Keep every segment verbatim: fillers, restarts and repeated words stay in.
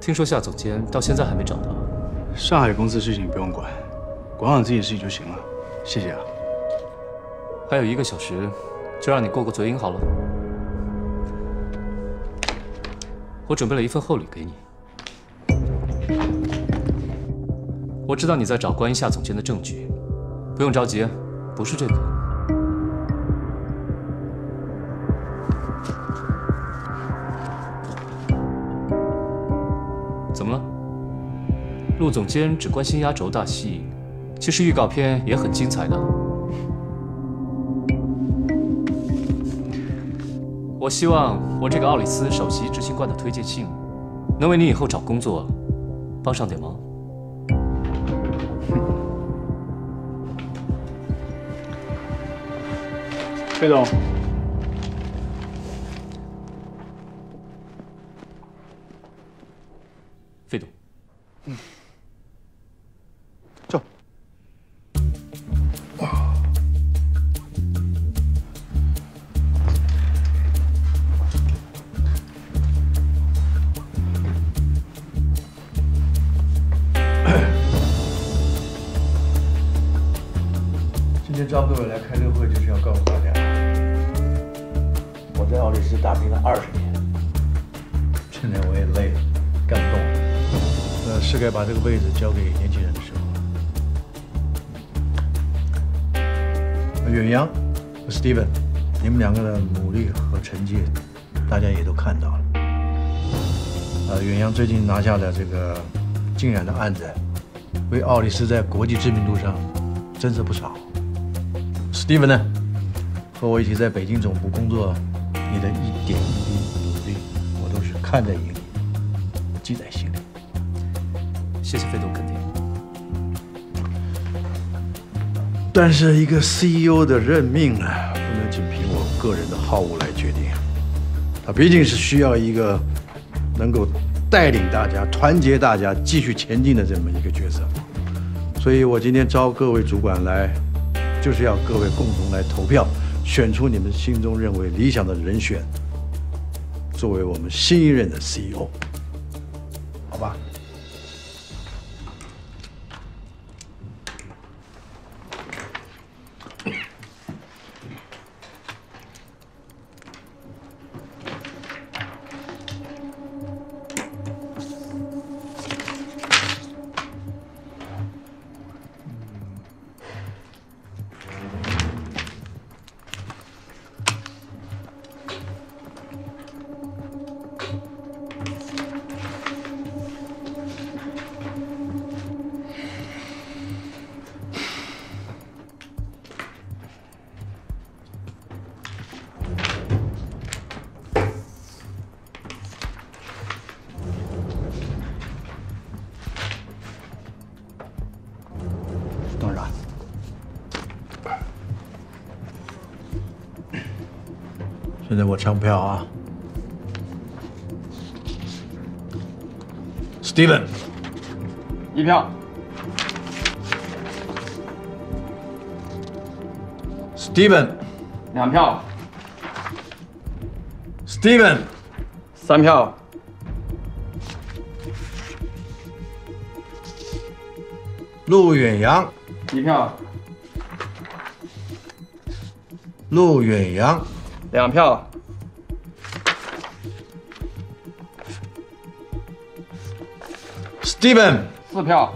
听说夏总监到现在还没找到。 上海公司事情不用管，管好自己的事情就行了。谢谢啊。 还有一个小时，就让你过过嘴瘾好了。我准备了一份厚礼给你。我知道你在找关于夏总监的证据，不用着急，不是这个。 怎么了？陆总监只关心压轴大戏，其实预告片也很精彩的。我希望我这个奥里斯首席执行官的推荐信，能为你以后找工作帮上点忙。 费总。 费总， 嗯，走。 今天招各位来开这个会，就是要告诉大家，我在奥里斯打拼了二十年，现在我也累了，干不动了。 呃，是该把这个位置交给年轻人的时候了。远洋和 Steven， 你们两个的努力和成绩，大家也都看到了。呃，远洋最近拿下了这个浸染的案子，为奥里斯在国际知名度上增色不少。Steven 呢，和我一起在北京总部工作，你的一点一滴努力，我都是看在眼里，记在心里。 谢谢费总肯定。 但是一个 C E O 的任命呢，不能仅凭我个人的好恶来决定，他毕竟是需要一个能够带领大家、团结大家、继续前进的这么一个角色。所以我今天招各位主管来，就是要各位共同来投票，选出你们心中认为理想的人选，作为我们新一任的 C E O， 好吧？ 董事长，现在我唱票啊 ，Steven， 一票 ，Steven， 两票 ，Steven， 三票陆远洋， 一票陆远洋， 两票 ，Steven， 四票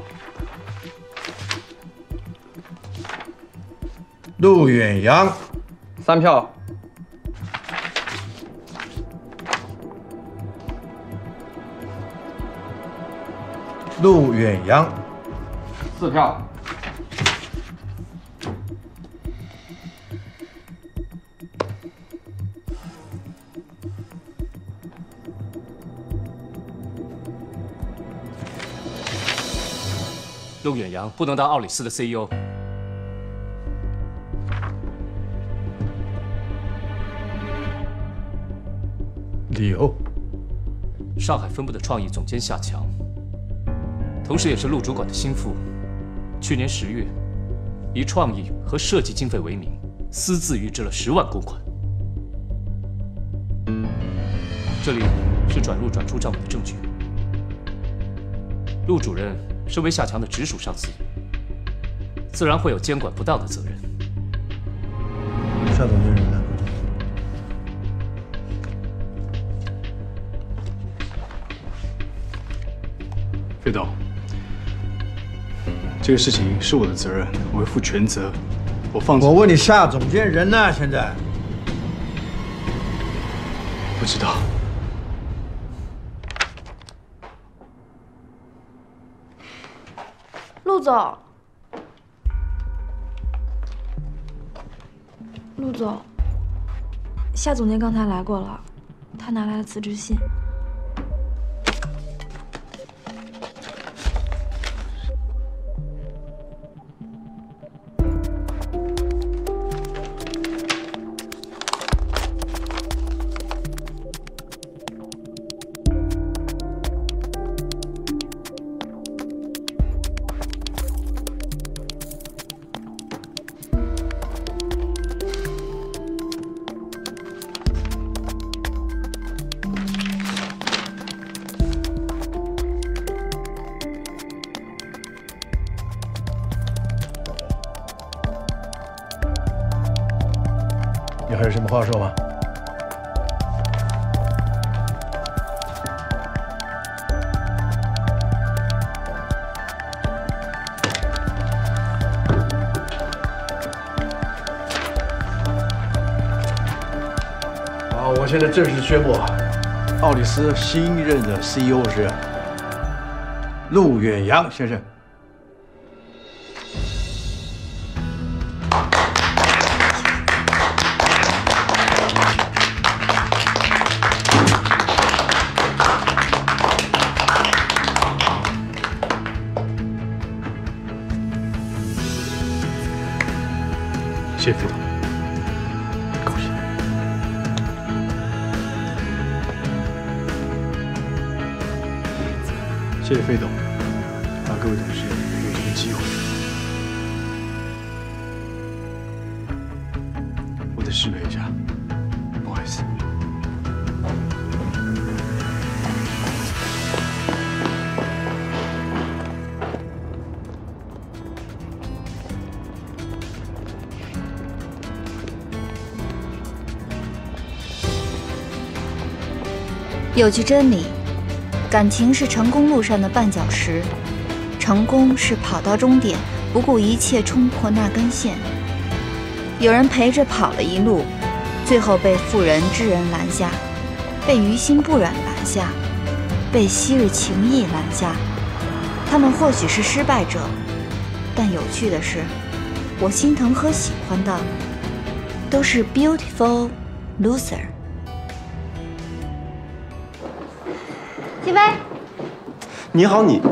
陆远洋， 三票陆远洋， 四票陆远洋不能当奥里斯的 C E O。 理由？ 上海分部的创意总监夏强，同时也是陆主管的心腹，去年十月，以创意和设计经费为名，私自预支了十万公款。这里是转入转出账本的证据。 陆主任身为夏强的直属上司，自然会有监管不当的责任。 夏总监人呢？ 费董，这个事情是我的责任，我会负全责。我放我问你，夏总监人呢？现在不知道。 陆总，陆总，夏总监刚才来过了，他拿来了辞职信。 你还有什么话说吗？好，我现在正式宣布，奥里斯新任的 C E O 是陆远洋先生。谢谢费董，恭喜！谢谢费董，让各位董事有这个机会。我得失陪一下，不好意思。 有句真理，感情是成功路上的绊脚石，成功是跑到终点，不顾一切冲破那根线。有人陪着跑了一路，最后被妇人之仁拦下，被于心不忍拦下，被昔日情谊拦下。他们或许是失败者，但有趣的是，我心疼和喜欢的都是 beautiful loser。齐飞， 你好，你。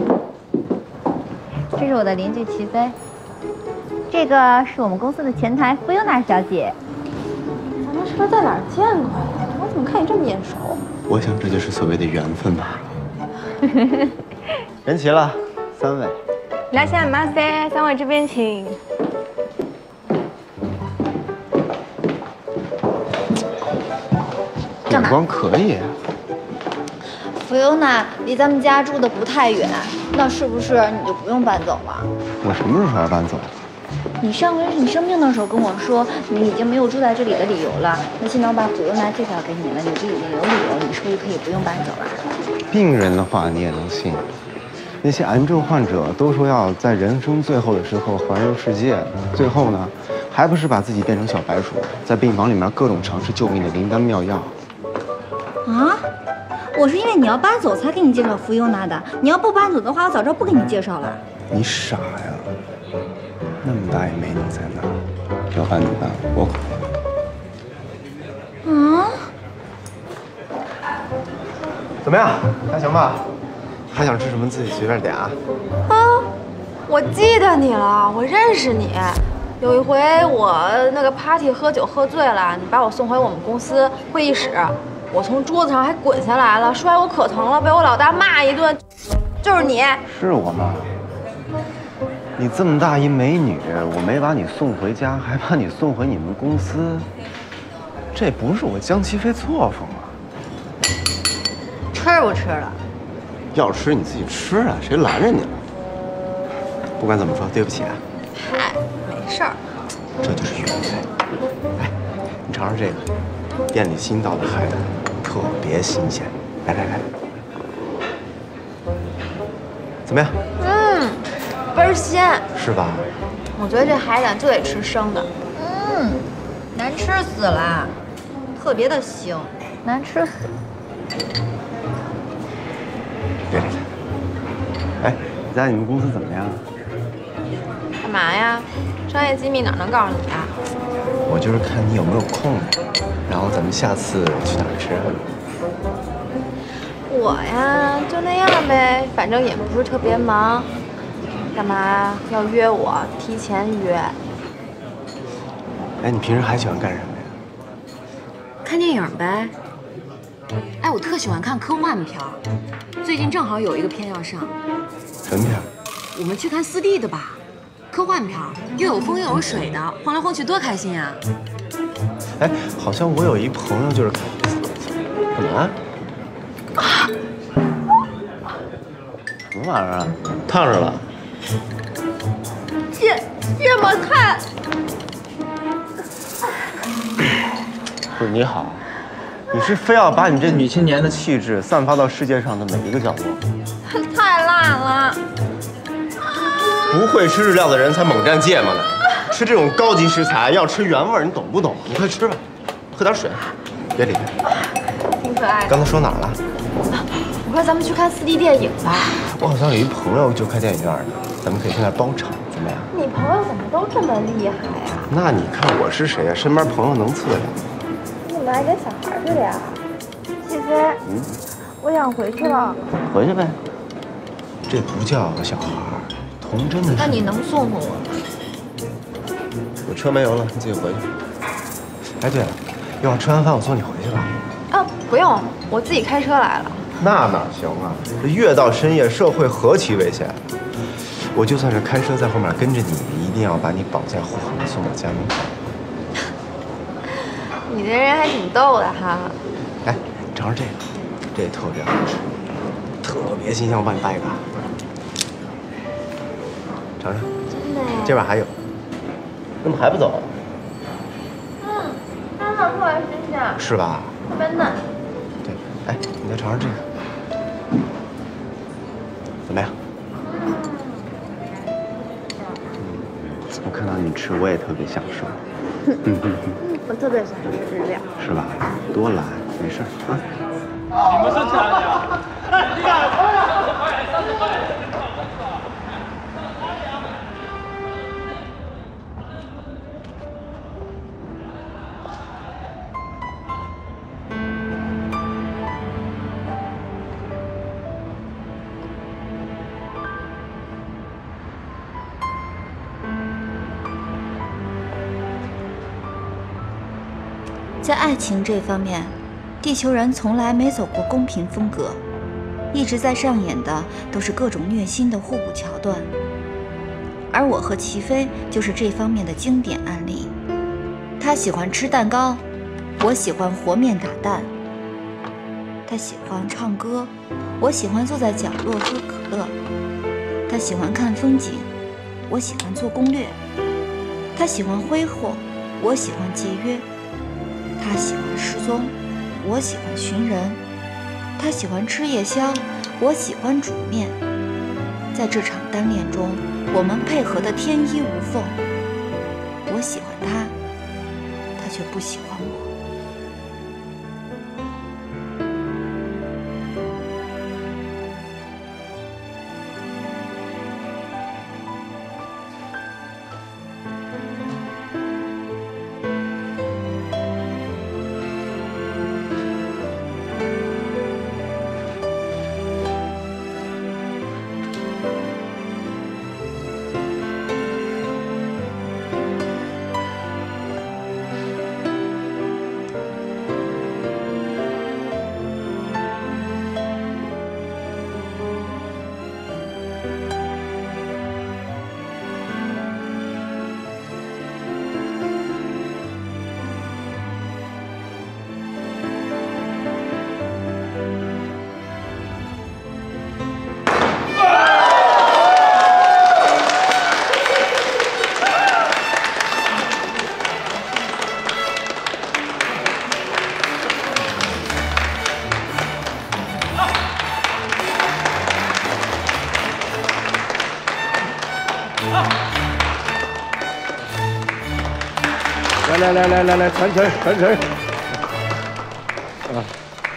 这是我的邻居齐飞，这个是我们公司的前台菲欧娜小姐。 咱们是不是在哪儿见过呀？我怎么看你这么眼熟？ 我想这就是所谓的缘分吧。人齐了，三位。 いらっしゃいませ，三位这边请。 眼光可以。 菲欧娜离咱们家住的不太远，那是不是你就不用搬走了？ 我什么时候说要搬走？ 你上回你生病的时候跟我说你已经没有住在这里的理由了，那现在我把菲欧娜介绍给你了，你就已经有理由，你是不是可以不用搬走了？ 病人的话你也能信？那些癌症患者都说要在人生最后的时候环游世界，最后呢，还不是把自己变成小白鼠，在病房里面各种尝试救命的灵丹妙药。 啊？我是因为你要搬走才给你介绍菲欧娜的，你要不搬走的话，我早知道不给你介绍了。 你傻呀？那么大一美女在那儿，要搬就搬，我可不。 啊？ 怎么样？还行吧？还想吃什么自己随便点啊。 啊，我记得你了，我认识你。有一回我那个 party 喝酒喝醉了，你把我送回我们公司会议室。我从桌子上还滚下来了，摔我可疼了，被我老大骂一顿。就是你， 是我吗？你这么大一美女，我没把你送回家，还把你送回你们公司，这不是我江齐飞作风吗？ 吃不吃了？ 要吃你自己吃啊，谁拦着你了？不管怎么说，对不起啊。 嗨，没事儿。 这就是缘分。哎，你尝尝这个，店里新到的海胆，特别新鲜。来来来，怎么样？ 嗯，倍儿鲜。 是吧？ 我觉得这海胆就得吃生的。 嗯，难吃死了，特别的腥，难吃死。 别理他。哎，你在你们公司怎么样？ 干嘛呀？商业机密哪能告诉你啊？ 我就是看你有没有空，然后咱们下次去哪儿吃饭？ 我呀，就那样呗，反正也不是特别忙。干嘛要约我？提前约。 哎，你平时还喜欢干什么呀？ 看电影呗。哎，我特喜欢看科幻片儿，最近正好有一个片要上。 什么片？ 我们去看四 D 的吧，科幻片儿，又有风又有水的，晃来晃去多开心啊！ 哎，好像我有一朋友就是看，干嘛？什么玩意儿啊？烫着了？ 这这么看？ 不是你好，你是非要把你这女青年的气质散发到世界上的每一个角落？ 太辣了！ 不会吃日料的人才猛蘸芥末呢。吃这种高级食材要吃原味儿，你懂不懂？你快吃吧，喝点水，别理他。 挺可爱的。 刚才说哪儿了？ 我说咱们去看四 D 电影吧。 我好像有一朋友就开电影院呢，咱们可以去那儿包场，怎么样？ 你朋友怎么都这么厉害呀？ 那你看我是谁呀？身边朋友能次得了？ 你怎么还跟小孩似的呀？谢飞，嗯，我想回去了。 回去呗。这不叫小孩，童真的是。 那你能送送我吗？ 我车没油了，你自己回去。哎，对了，一会儿吃完饭我送你回去吧。 啊，不用，我自己开车来了。 那哪行啊？这越到深夜，社会何其危险！我就算是开车在后面跟着你，一定要把你绑架护航送到家门口。 你这人还挺逗的哈。 哎，尝尝这个，这特别好吃，特别新鲜，我帮你掰一个。尝尝。 真的呀？ 这边还有。怎么还不走？ 嗯，刚烤出来新鲜。 是吧？ 特别嫩。 对，哎，你再尝尝这个，怎么样？我看到你吃，我也特别享受。 我特别喜欢吃日料。 是吧？多来，没事啊。 你们是哪里啊？哎，你敢！ 在爱情这方面，地球人从来没走过公平风格，一直在上演的都是各种虐心的互补桥段。而我和齐飞就是这方面的经典案例。他喜欢吃蛋糕，我喜欢和面打蛋；他喜欢唱歌，我喜欢坐在角落喝可乐；他喜欢看风景，我喜欢做攻略；他喜欢挥霍，我喜欢节约。他喜欢失踪，我喜欢寻人；他喜欢吃夜宵，我喜欢煮面。在这场单恋中，我们配合得天衣无缝。我喜欢他，他却不喜欢我。 来来来来来，传承传承。啊。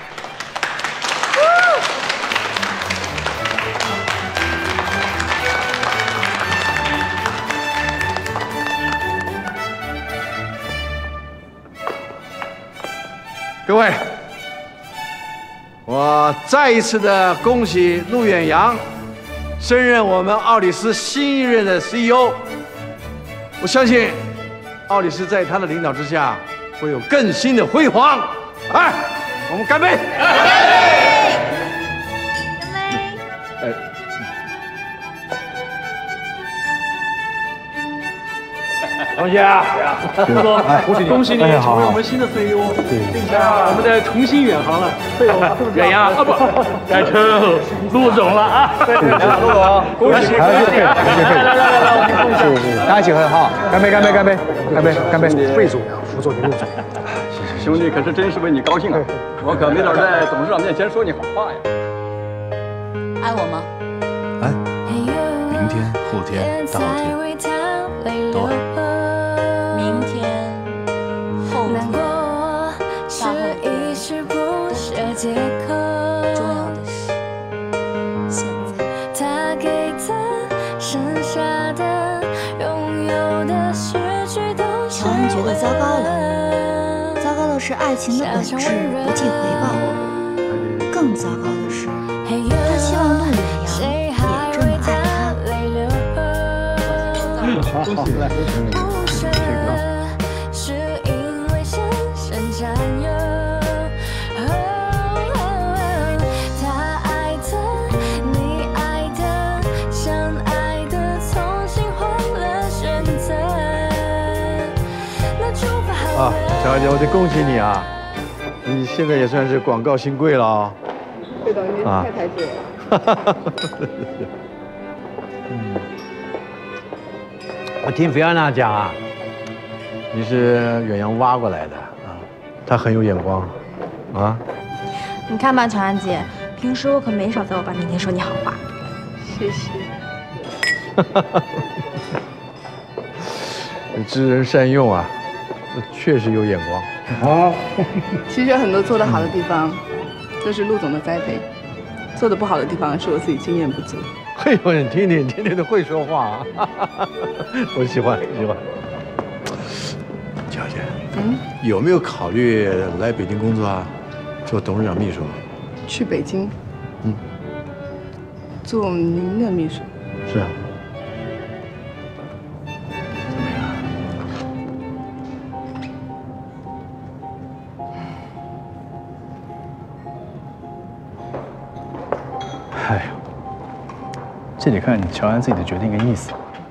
各位，我再一次的恭喜陆远洋升任我们奥里斯新一任的 C E O。我相信奥里斯在他的领导之下会有更新的辉煌。哎，我们干杯！干杯！干杯！哎。 王姐啊，陆总，恭喜你成为我们新的 C E O， 并且我们得重新远航了。远洋啊不，改成陆总了啊！来，陆总，恭喜恭喜！来来来来来，我们恭喜！ 大家一起喝哈！干杯干杯干杯干杯干杯！费总呀，辅佐您陆总。 兄弟可是真是为你高兴啊！我可没脸在董事长面前说你好话呀。 爱我吗？ 爱，明天、后天、大后天都爱。 明天、后天、大后天，重要的是现在。乔安觉得糟糕了，糟糕的是爱情的本质不计回报，更糟糕的是，他希望陆远洋也这么爱他。 恭喜来！ 啊，小安姐，我得恭喜你啊！你现在也算是广告新贵了啊、哦。 费总，您太抬举了。哈哈哈。嗯，我听菲安娜讲啊，你是远洋挖过来的啊，她很有眼光啊。 你看吧，乔安姐，平时我可没少在我爸面前说你好话。 谢谢。 哈哈哈。知人善用啊。 确实有眼光啊！ 其实有很多做得好的地方，都是陆总的栽培；做得不好的地方，是我自己经验不足。 嘿呦，你听听，天天都会说话啊！我喜欢，喜欢。乔姐，嗯，有没有考虑来北京工作啊？做董事长秘书？ 去北京？ 嗯， 做您的秘书？ 是啊。 哎呀，这得看乔安自己的决定跟意思。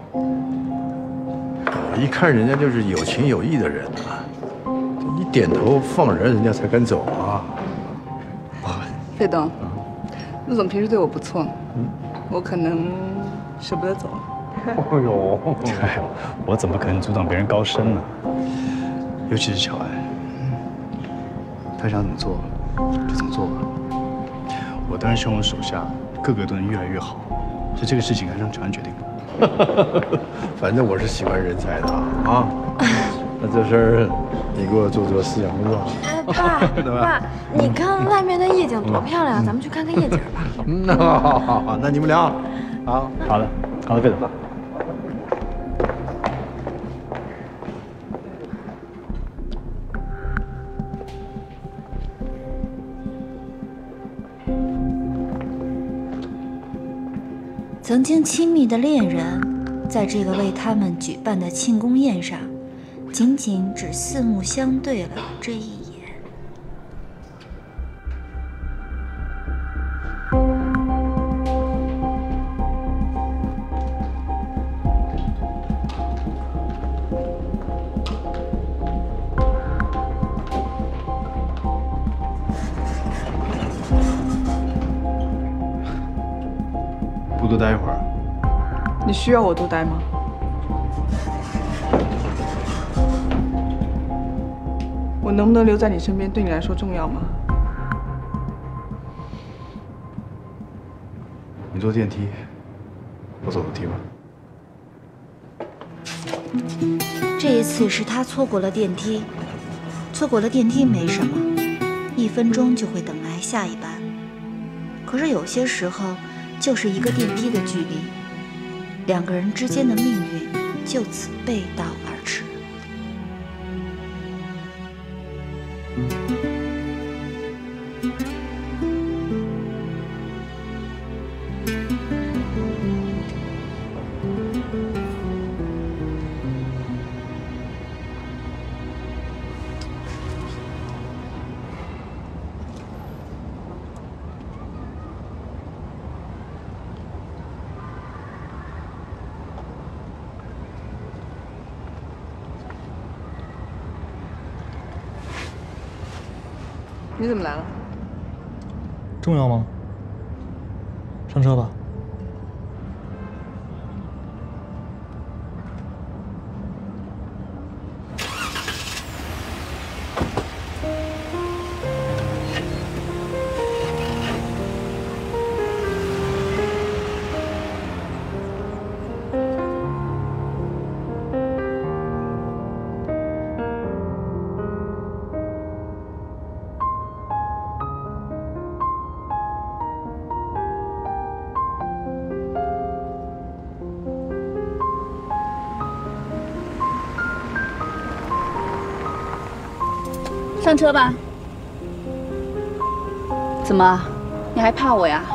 一看人家就是有情有义的人啊，你点头放人，人家才敢走啊。 费董，陆总平时对我不错，我可能舍不得走。 哎呦，哎呦，我怎么可能阻挡别人高升呢？尤其是乔安，他想怎么做就怎么做吧。我当然希望我手下个个都能越来越好，所以这个事情还是让乔安决定。 反正我是喜欢人才的啊。那这事儿你给我做做思想工作。 哎，爸，爸，你看外面的夜景多漂亮，咱们去看看夜景吧。 嗯，那好好好好，那你们俩，好， 好的，好的，费总。 曾经亲密的恋人，在这个为他们举办的庆功宴上，仅仅只四目相对了这一眼。 不多待一会儿。 你需要我多待吗？我能不能留在你身边，对你来说重要吗？ 你坐电梯，我走楼梯吧。 这一次是他错过了电梯，错过了电梯没什么，一分钟就会等来下一班。可是有些时候，就是一个电梯的距离，两个人之间的命运就此背道而驰。 你怎么来了？ 重要吗？上车吧。 上车吧。怎么，你还怕我呀？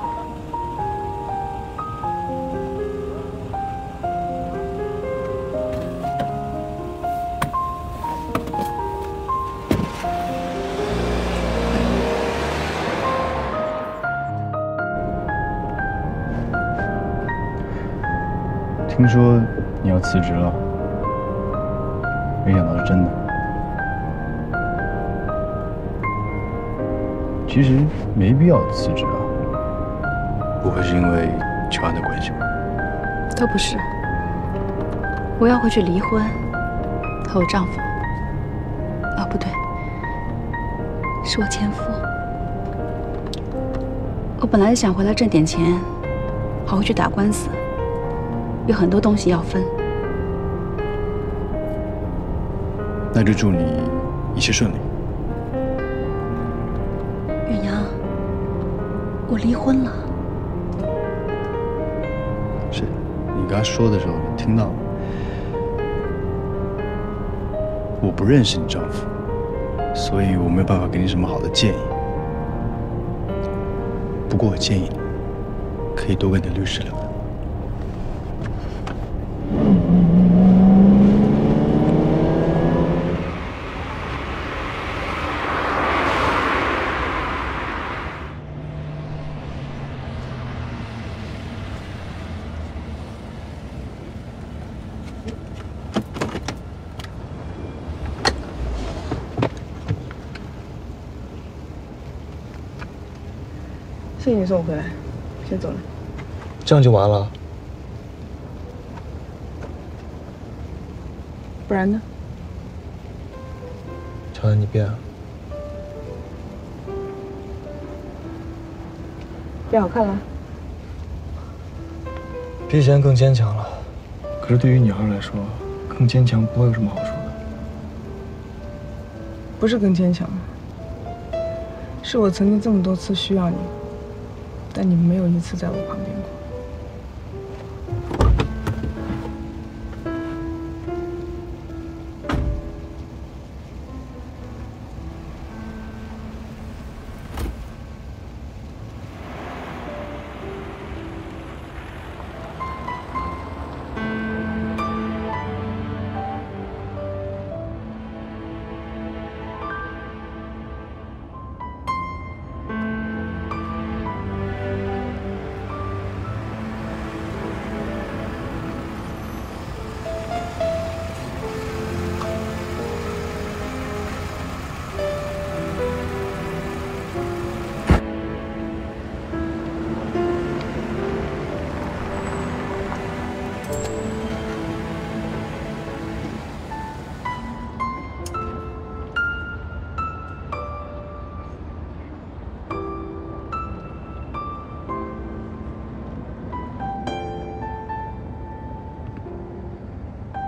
听说你要辞职了，没想到是真的。其实没必要辞职啊。不会是因为乔安的关系吧？ 都不是。我要回去离婚，和我丈夫。啊，不对，是我前夫。我本来是想回来挣点钱，好回去打官司，有很多东西要分。 那就祝你一切顺利。 远洋，我离婚了。 是，你刚才说的时候听到了。我不认识你丈夫，所以我没有办法给你什么好的建议。不过我建议你，可以多跟你的律师聊聊。 谢谢你送我回来，先走了。 这样就完了？ 不然呢？ 乔安，你变了， 变好看了。 比以前更坚强了。可是对于女孩来说，更坚强不会有什么好处的。 不是更坚强，是我曾经这么多次需要你。但你没有一次在我旁边过。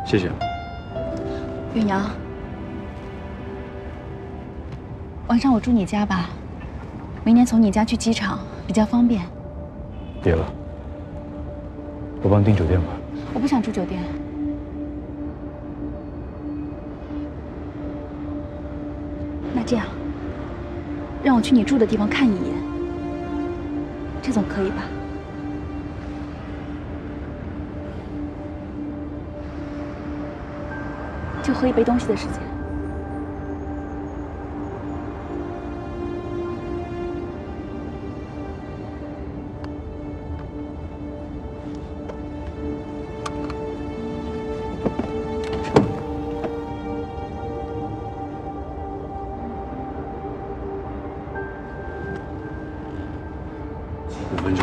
谢谢。 远洋，晚上我住你家吧，明年从你家去机场比较方便。 别了，我帮你订酒店吧。 我不想住酒店。那这样，让我去你住的地方看一眼，这总可以吧？就喝一杯东西的时间。 五分钟。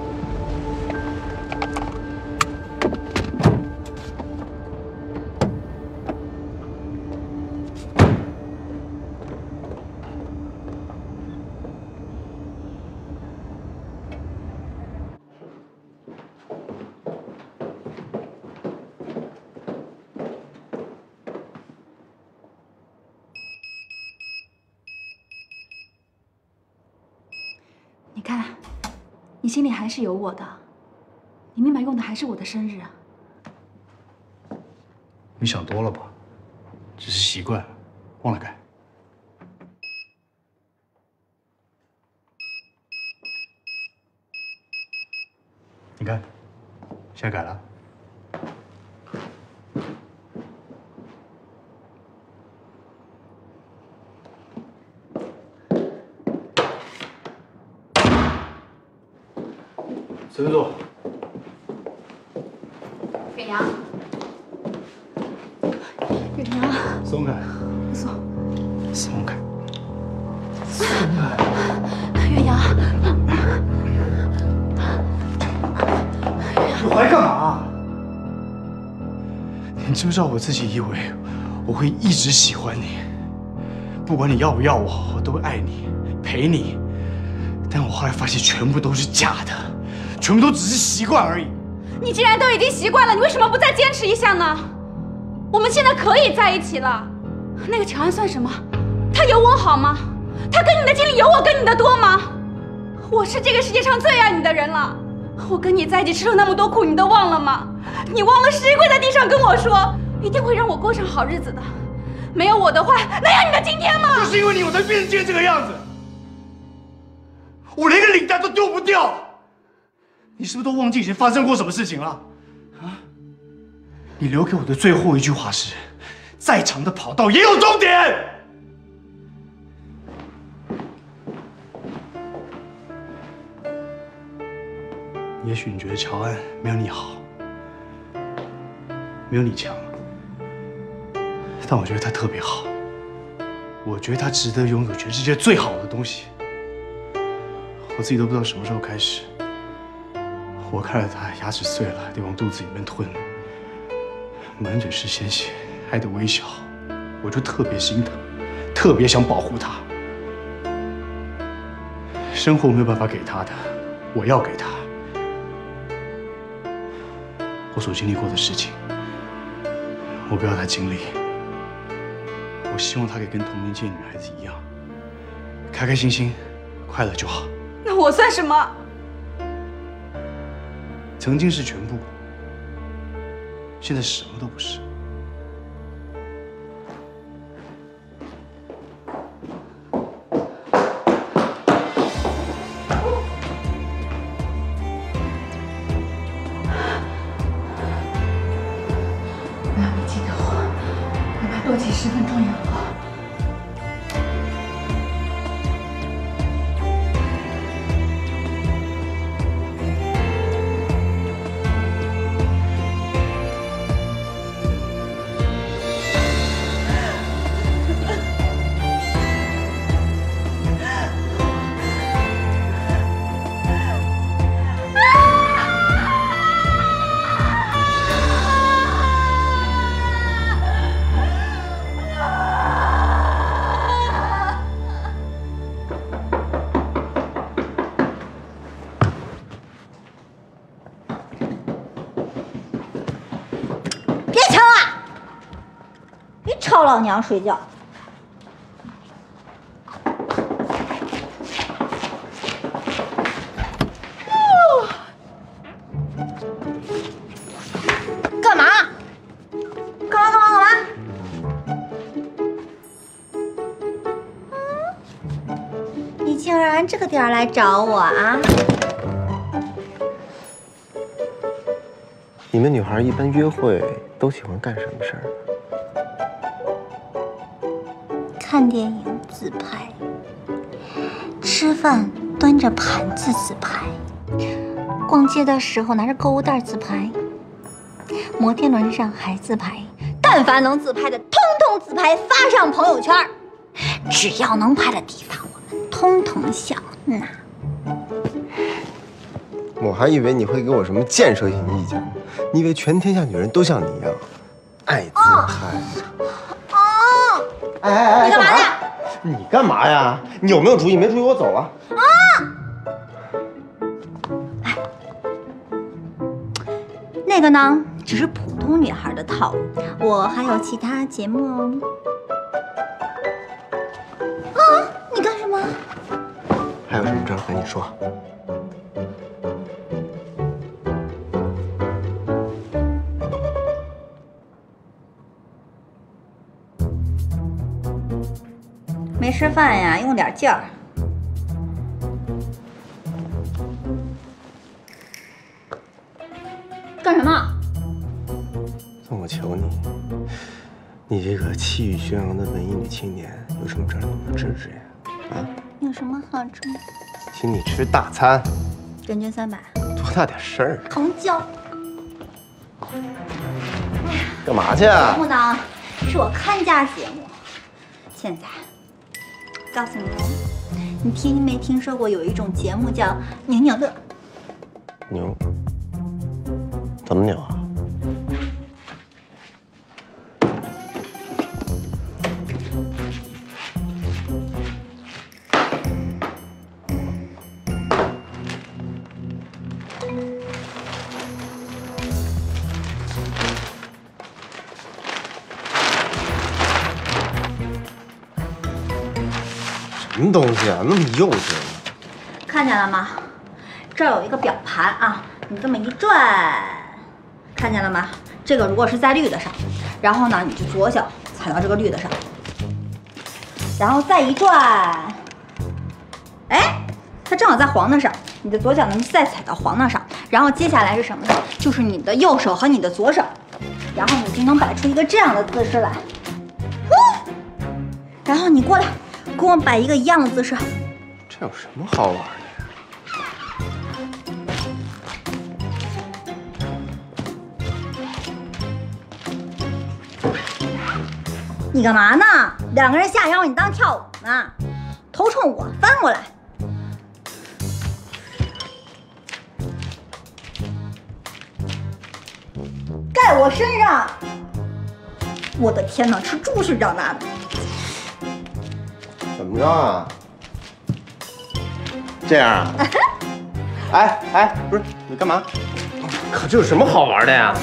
你看，你心里还是有我的，你明白用的还是我的生日啊。 你想多了吧？只是习惯，忘了改。你看，现在改了。随便坐。 远洋，远洋， 松开。 松， 松开。 松开。远洋， 你还干嘛？你知不知道我自己以为我会一直喜欢你，不管你要不要我，我都会爱你，陪你。但我后来发现，全部都是假的。全部都只是习惯而已。 你既然都已经习惯了，你为什么不再坚持一下呢？我们现在可以在一起了。那个乔安算什么？他有我好吗？他跟你的经历有我跟你的多吗？我是这个世界上最爱你的人了。我跟你在一起吃了那么多苦，你都忘了吗？你忘了谁跪在地上跟我说，一定会让我过上好日子的？没有我的话，能有你的今天吗？ 就是因为你，我才变成今天这个样子。我连个领带都丢不掉。你是不是都忘记以前发生过什么事情了？啊！你留给我的最后一句话是：再长的跑道也有终点。也许你觉得乔安没有你好，没有你强，但我觉得他特别好。我觉得他值得拥有全世界最好的东西。我自己都不知道什么时候开始。我看着他牙齿碎了，得往肚子里面吞，满嘴是鲜血，还得微笑，我就特别心疼，特别想保护他。生活没有办法给他的，我要给他。我所经历过的事情，我不要他经历。我希望他可以跟同年纪的女孩子一样，开开心心，快乐就好。 那我算什么？ 曾经是全部，现在什么都不是。 不要你记得我，哪怕多几十分钟也好。 操老娘睡觉。干嘛？干嘛干嘛干嘛？嗯，你竟然这个点儿来找我啊？ 你们女孩一般约会都喜欢干什么事儿？ 看电影自拍，吃饭端着盘子自拍，逛街的时候拿着购物袋自拍，摩天轮上还自拍，但凡能自拍的，通通自拍发上朋友圈。只要能拍的地方，我们通通想拿。 我还以为你会给我什么建设性意见呢。 你以为全天下女人都像你一样爱自拍？ 哦， 哎哎哎， 你干嘛呀？ 你干嘛呀？你有没有主意？没主意我走了。 啊！哎，那个呢，只是普通女孩的套路，我还有其他节目哦。啊！你干什么？ 还有什么事儿跟你说？ 没吃饭呀，用点劲儿。干什么？ 那我求你，你这个气宇轩昂的文艺女青年，有什么事儿能不能治治呀？啊？ 有什么好处？ 请你吃大餐， 人均三百。 多大点事儿？ 成交。 干嘛去啊？ 节目呢，是我看家节目。现在。 告诉你，你听没听说过有一种节目叫扭扭乐？ 扭？怎么扭啊？什么东西啊，那么幼稚！ 看见了吗？这儿有一个表盘啊，你这么一转，看见了吗？这个如果是在绿的上，然后呢，你就左脚踩到这个绿的上，然后再一转，哎，它正好在黄的上，你的左脚能再踩到黄的上，然后接下来是什么呢？就是你的右手和你的左手，然后你就能摆出一个这样的姿势来，然后你过来。 给我摆一个一样的姿势， 这有什么好玩的呀？你干嘛呢？两个人下腰，你当跳舞呢？头冲我，翻过来。盖我身上！我的天哪，吃猪是长大的。 怎么着啊？这样啊？哎哎，不是你干嘛？可这有什么好玩的呀？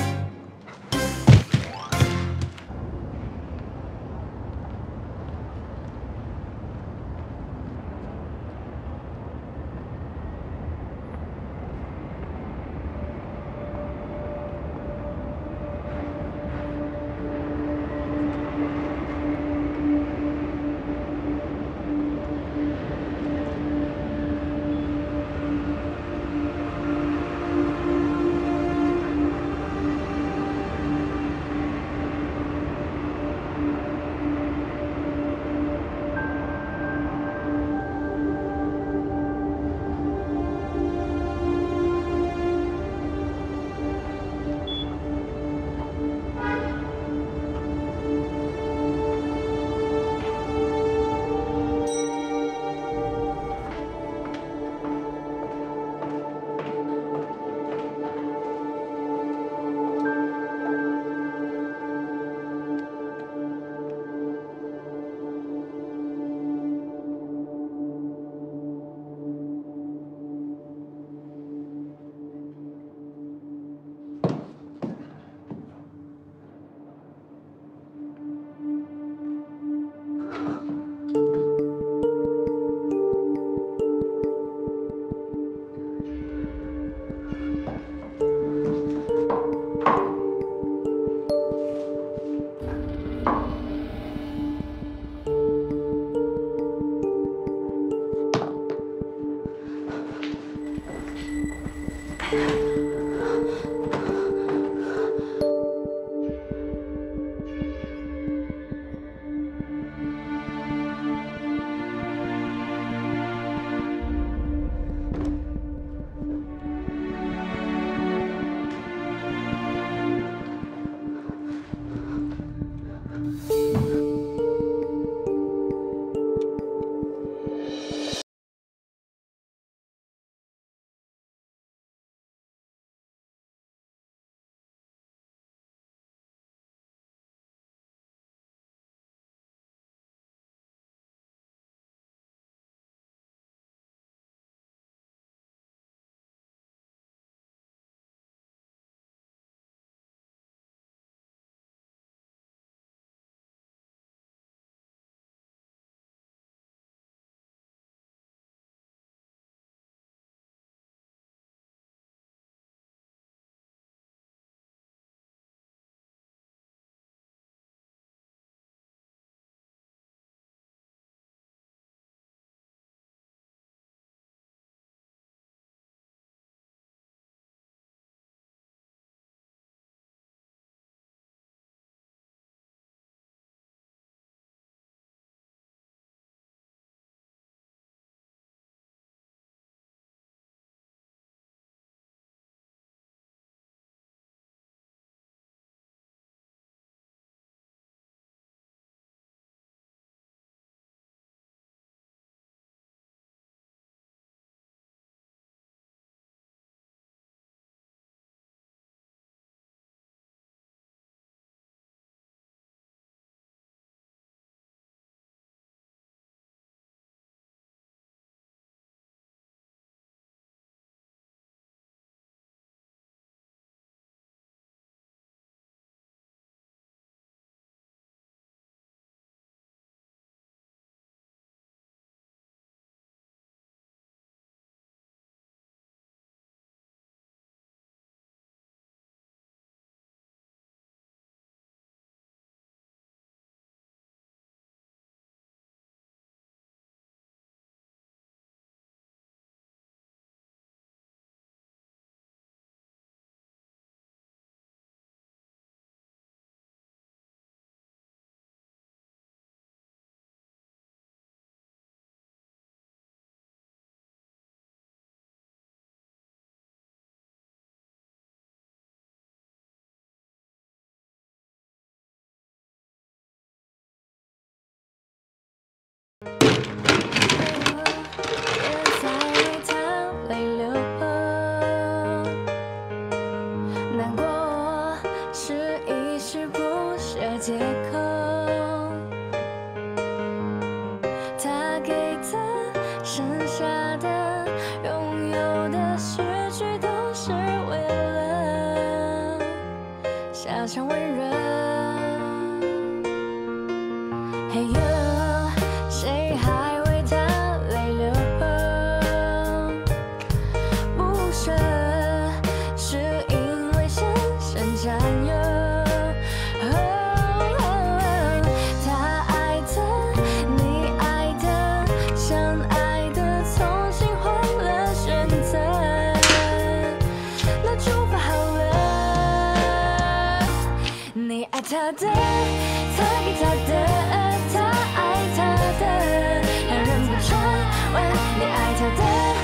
他的，他给他的，他爱他的，还认不出问你爱他的。